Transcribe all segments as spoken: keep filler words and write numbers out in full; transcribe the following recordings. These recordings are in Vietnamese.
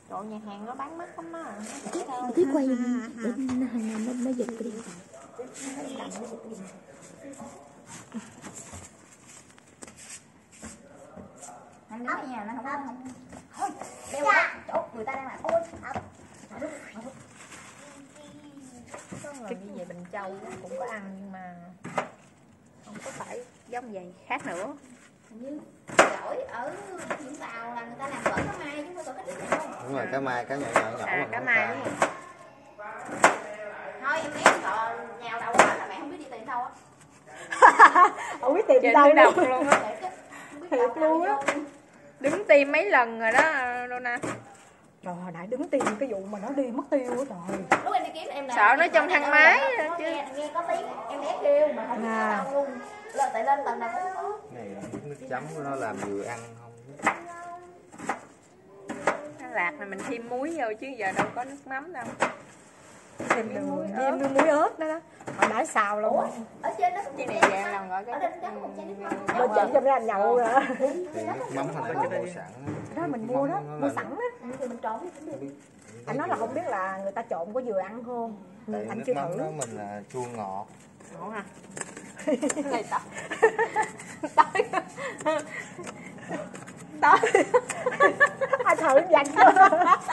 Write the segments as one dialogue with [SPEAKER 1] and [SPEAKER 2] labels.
[SPEAKER 1] Trời, nhà hàng nó bán mắc lắm á.
[SPEAKER 2] Tí quay để nó nó giật cái điện thoại.
[SPEAKER 3] Anh đứng ở nhà nó không có không. Thôi, đeo qua chỗ người ta đang làm. Ôi,
[SPEAKER 1] Có người đi về Bình Châu cũng có ăn nhưng mà không có phải giống vậy, khác nữa.
[SPEAKER 3] như gỏi ở Vũng Tàu là người ta làm gỏi cá mai chứ không phải gỏi cá trích đâu.
[SPEAKER 4] Đúng rồi, cá mai, cá nhỏ nhỏ nhỏ.
[SPEAKER 1] À, cá mai đúng không?
[SPEAKER 3] Thôi em ghét cò nhào đầu đó là mẹ không biết đi tìm đâu á.
[SPEAKER 2] Không biết tìm
[SPEAKER 1] Trên
[SPEAKER 2] đâu
[SPEAKER 1] đọc
[SPEAKER 2] luôn.
[SPEAKER 1] luôn á.
[SPEAKER 2] Thiệt luôn á.
[SPEAKER 1] Đứng tim mấy lần rồi đó Luna.
[SPEAKER 2] Trời hồi nãy đứng tìm cái vụ mà nó đi mất tiêu á trời.
[SPEAKER 3] Lúc em đi kiếm em là
[SPEAKER 1] Sợ nó trong thang máy
[SPEAKER 3] chứ. Nghe, nghe có tiếng em né kêu mà không biết
[SPEAKER 2] À.
[SPEAKER 3] đâu luôn. Lên tại lên tầng nào cũng có.
[SPEAKER 4] Này là biết nước chấm của nó làm vừa ăn không biết.
[SPEAKER 1] Nó lạc này mình thêm muối vô chứ giờ đâu có nước mắm đâu.
[SPEAKER 2] Thêm đường, thêm nước muối ớt đó đó. Hồi nãy xào luôn.
[SPEAKER 3] Ủa, ở trên đó
[SPEAKER 1] Cái này dạng lòng gọi cái
[SPEAKER 3] ở trên đó một chai nước mắm.
[SPEAKER 2] Bên chị cho ra nhậu rồi.
[SPEAKER 4] Thì nước mắm thành nó mua sẵn.
[SPEAKER 2] Đó mình mua đó, mua sẵn á.
[SPEAKER 3] Thì mình trộn cũng được.
[SPEAKER 2] Anh nói là không biết là người ta trộn có vừa ăn không.
[SPEAKER 4] Tại
[SPEAKER 2] Anh
[SPEAKER 4] nước
[SPEAKER 2] chưa
[SPEAKER 4] mắm
[SPEAKER 2] thử.
[SPEAKER 4] đó mình là chua ngọt.
[SPEAKER 1] Ngộ hả? Này tao. Tới. Tới.
[SPEAKER 2] Anh thử dành chưa?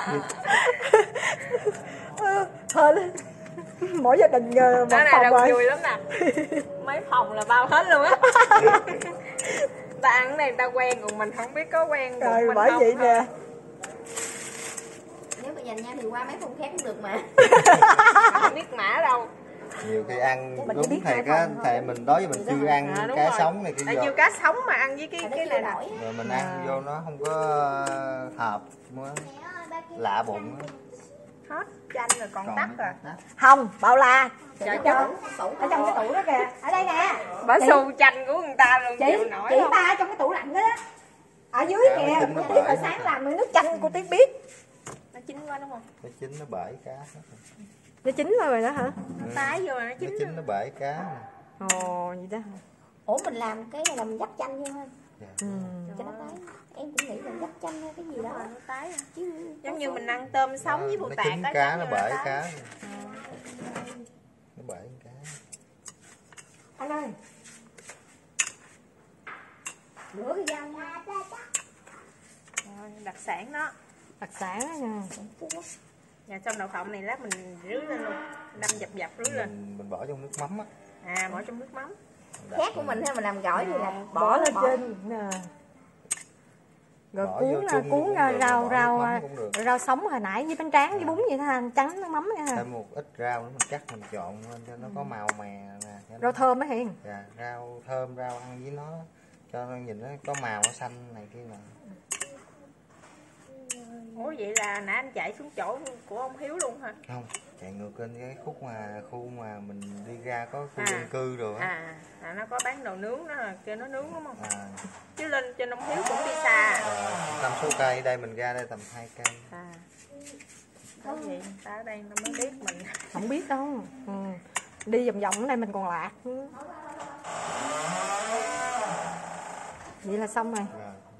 [SPEAKER 2] Thôi mỗi gia đình một
[SPEAKER 1] Đó này
[SPEAKER 2] phòng
[SPEAKER 1] đâu
[SPEAKER 2] rồi.
[SPEAKER 1] vui lắm nè. Mấy phòng là bao hết luôn á. Ta ăn cái này ta quen còn mình không biết có quen
[SPEAKER 2] Rồi
[SPEAKER 1] mình
[SPEAKER 2] bởi
[SPEAKER 1] không
[SPEAKER 2] vậy
[SPEAKER 1] thôi.
[SPEAKER 2] nè.
[SPEAKER 3] Nếu mà dành nhau thì qua mấy phòng khác cũng được mà.
[SPEAKER 1] Không biết mã đâu.
[SPEAKER 4] Nhiều khi ăn
[SPEAKER 2] Mình chỉ biết
[SPEAKER 4] đúng thiệt
[SPEAKER 2] hai
[SPEAKER 4] á,
[SPEAKER 2] phần thôi.
[SPEAKER 4] tại mình đó giờ mình chưa ăn
[SPEAKER 1] À, đúng
[SPEAKER 4] cá
[SPEAKER 1] rồi.
[SPEAKER 4] sống này kia
[SPEAKER 1] Tại
[SPEAKER 4] vô.
[SPEAKER 1] chưa cá sống mà ăn với cái
[SPEAKER 3] Cái
[SPEAKER 1] cái này nè.
[SPEAKER 4] Rồi mình ăn vô nó không có hợp quá. Lạ bụng á.
[SPEAKER 1] Hết chanh rồi còn tắt rồi.
[SPEAKER 2] Không, bao la.
[SPEAKER 1] Trời
[SPEAKER 2] Cho-
[SPEAKER 1] ơi.
[SPEAKER 2] ở trong cái tủ đó kìa. Ở đây nè.
[SPEAKER 1] Bả
[SPEAKER 2] Chị-
[SPEAKER 1] xu chanh của người ta luôn
[SPEAKER 2] Chị,
[SPEAKER 1] chịu nổi
[SPEAKER 2] chị
[SPEAKER 1] không?
[SPEAKER 2] ba trong cái tủ lạnh đó đó. Ở dưới
[SPEAKER 4] Dạ,
[SPEAKER 2] kìa,
[SPEAKER 4] chín nó
[SPEAKER 2] cô Tiếp
[SPEAKER 4] bởi.
[SPEAKER 2] hồi sáng làm nước chanh cô Tiếp biết.
[SPEAKER 1] Nó chín quá đúng không?
[SPEAKER 4] Nó chín nó bể cá hết rồi.
[SPEAKER 2] Nó chín rồi đó hả?
[SPEAKER 1] Nó tái vô rồi nó
[SPEAKER 4] Nó
[SPEAKER 1] chín.
[SPEAKER 4] chín nó bể cá.
[SPEAKER 2] Ồ, vậy đó.
[SPEAKER 3] Ủa mình làm cái này là mình dắt chanh vô ha.
[SPEAKER 4] Dạ.
[SPEAKER 2] Ừ.
[SPEAKER 3] Cho nó tái. Em cũng nghĩ mình dắt chanh hay cái gì đó.
[SPEAKER 1] Nó tái à.
[SPEAKER 3] Chứ
[SPEAKER 1] Giống như mình ăn tôm sống với bù
[SPEAKER 4] Nó
[SPEAKER 1] tạt
[SPEAKER 4] chín
[SPEAKER 1] á,
[SPEAKER 4] cá
[SPEAKER 1] giống
[SPEAKER 4] nó
[SPEAKER 1] như
[SPEAKER 4] bể
[SPEAKER 1] tái.
[SPEAKER 4] cá. Nó bể cá.
[SPEAKER 2] Anh ơi.
[SPEAKER 3] rửa cái dao nha.
[SPEAKER 1] Rồi, đặc sản đó.
[SPEAKER 2] Đặc sản đó nha.
[SPEAKER 1] Nhà trong đậu phộng này lát mình rưới lên luôn. Đâm dập dập rưới lên.
[SPEAKER 4] Mình, mình bỏ trong nước mắm á.
[SPEAKER 1] À, bỏ trong nước mắm.
[SPEAKER 3] Khác của mình hay mình làm gỏi thì là
[SPEAKER 2] Bỏ lên trên nè. Rồi
[SPEAKER 4] Bỏ
[SPEAKER 2] cuốn
[SPEAKER 4] vô
[SPEAKER 2] ra,
[SPEAKER 4] chung
[SPEAKER 2] cuốn
[SPEAKER 4] cũng
[SPEAKER 2] ra
[SPEAKER 4] được,
[SPEAKER 2] rau
[SPEAKER 4] bỏ
[SPEAKER 2] rau
[SPEAKER 4] nước mắm cũng được.
[SPEAKER 2] rau sống hồi nãy với bánh tráng với bún vậy ha, trắng nước mắm nha ha.
[SPEAKER 4] Thêm một ít rau nữa mình cắt mình trộn lên cho nó có màu mè nè. Cho nó-
[SPEAKER 2] Rau thơm á Hiền.
[SPEAKER 4] Dạ, rau thơm, rau ăn với nó cho nó nhìn nó có màu nó xanh này kia nè.
[SPEAKER 1] Ủa vậy là nãy anh chạy xuống chỗ của ông Hiếu luôn hả?
[SPEAKER 4] Không, chạy ngược lên cái khúc mà khu mà mình đi ra có khu
[SPEAKER 1] À.
[SPEAKER 4] dân cư rồi á.
[SPEAKER 1] À, à, nó có bán đồ nướng đó là kêu nó nướng đúng không?
[SPEAKER 4] À,
[SPEAKER 1] Chứ lên trên ông Hiếu cũng đi xa.
[SPEAKER 4] à, tầm số cây đây mình ra đây tầm hai cây.
[SPEAKER 1] À. Có gì người ta ở đây nó mới biết mình.
[SPEAKER 2] Không biết đâu. Ừ. Đi vòng vòng ở đây mình còn lạc nữa. Vậy là xong rồi.
[SPEAKER 4] Rồi.